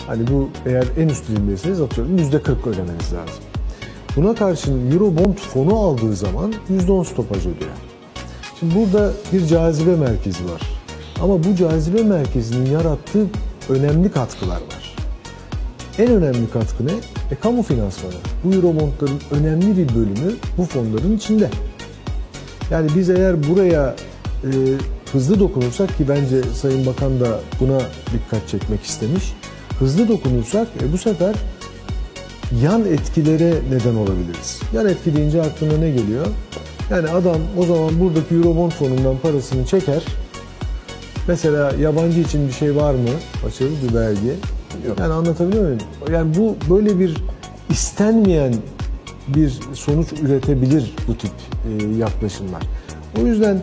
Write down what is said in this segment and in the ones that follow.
Hani bu eğer en üst dilimdeyseniz atıyorum %40 ödemeniz lazım. Buna karşın Eurobond fonu aldığı zaman %10 stopaj ödüyor. Şimdi burada bir cazibe merkezi var. Ama bu cazibe merkezinin yarattığı önemli katkılar var. En önemli katkı ne? Kamu finansmanı. Bu Eurobondların önemli bir bölümü bu fonların içinde. Yani biz eğer buraya hızlı dokunursak, ki bence Sayın Bakan da buna dikkat çekmek istemiş, hızlı dokunursak bu sefer yan etkilere neden olabiliriz. Yan etki deyince aklına ne geliyor? Yani adam o zaman buradaki Eurobond fonundan parasını çeker. Mesela yabancı için bir şey var mı? Açılır bir belge. Yok. Yani anlatabiliyor muyum? Yani bu böyle bir istenmeyen bir sonuç üretebilir bu tip yaklaşımlar. O yüzden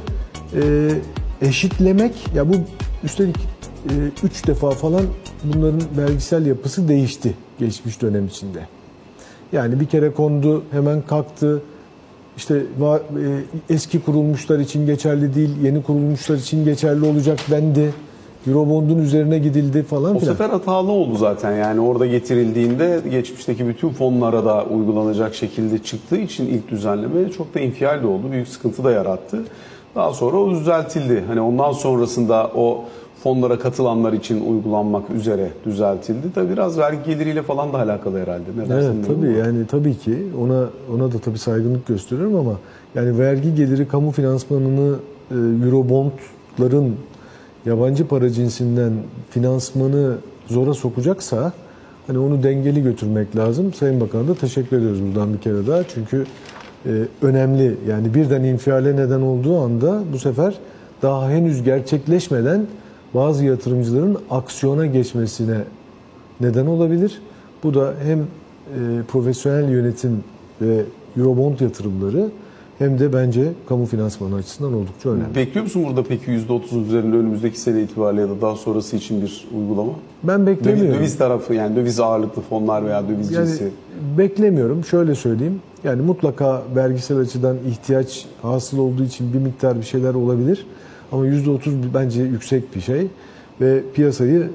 eşitlemek, ya bu üstelik 3 defa falan bunların vergisel yapısı değişti geçmiş dönem içinde. Yani bir kere kondu, hemen kalktı. İşte eski kurulmuşlar için geçerli değil, yeni kurulmuşlar için geçerli olacak dendi. Eurobond'un üzerine gidildi falan O filan. sefer hatalı oldu zaten, yani orada getirildiğinde geçmişteki bütün fonlara da uygulanacak şekilde çıktığı için ilk düzenleme çok da infial de oldu, büyük sıkıntı da yarattı. Daha sonra o düzeltildi. Hani ondan sonrasında o fonlara katılanlar için uygulanmak üzere düzeltildi. Tabii biraz vergi geliriyle falan da alakalı herhalde. Ne dersin? Evet tabii, yani tabii ki ona da tabii saygınlık gösteriyorum ama yani vergi geliri kamu finansmanını Eurobondların yabancı para cinsinden finansmanı zora sokacaksa hani onu dengeli götürmek lazım. Sayın Bakan'a da teşekkür ediyoruz buradan bir kere daha. Çünkü önemli, yani birden infiale neden olduğu anda bu sefer daha henüz gerçekleşmeden bazı yatırımcıların aksiyona geçmesine neden olabilir. Bu da hem profesyonel yönetim ve Eurobond yatırımları hem de bence kamu finansmanı açısından oldukça önemli. Bekliyor musun burada peki %30'un üzerinde önümüzdeki sene itibariyle ya da daha sonrası için bir uygulama? Ben beklemiyorum. Döviz tarafı, yani döviz ağırlıklı fonlar veya döviz cinsi. Beklemiyorum. Şöyle söyleyeyim. Yani mutlaka vergisel açıdan ihtiyaç hasıl olduğu için bir miktar bir şeyler olabilir. Ama %30 bence yüksek bir şey. Ve piyasayı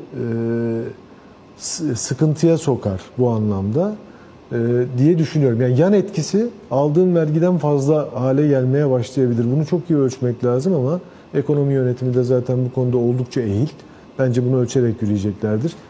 sıkıntıya sokar bu anlamda diye düşünüyorum. Yani yan etkisi aldığım vergiden fazla hale gelmeye başlayabilir. Bunu çok iyi ölçmek lazım ama ekonomi yönetimi de zaten bu konuda oldukça ehil. Bence bunu ölçerek yürüyeceklerdir.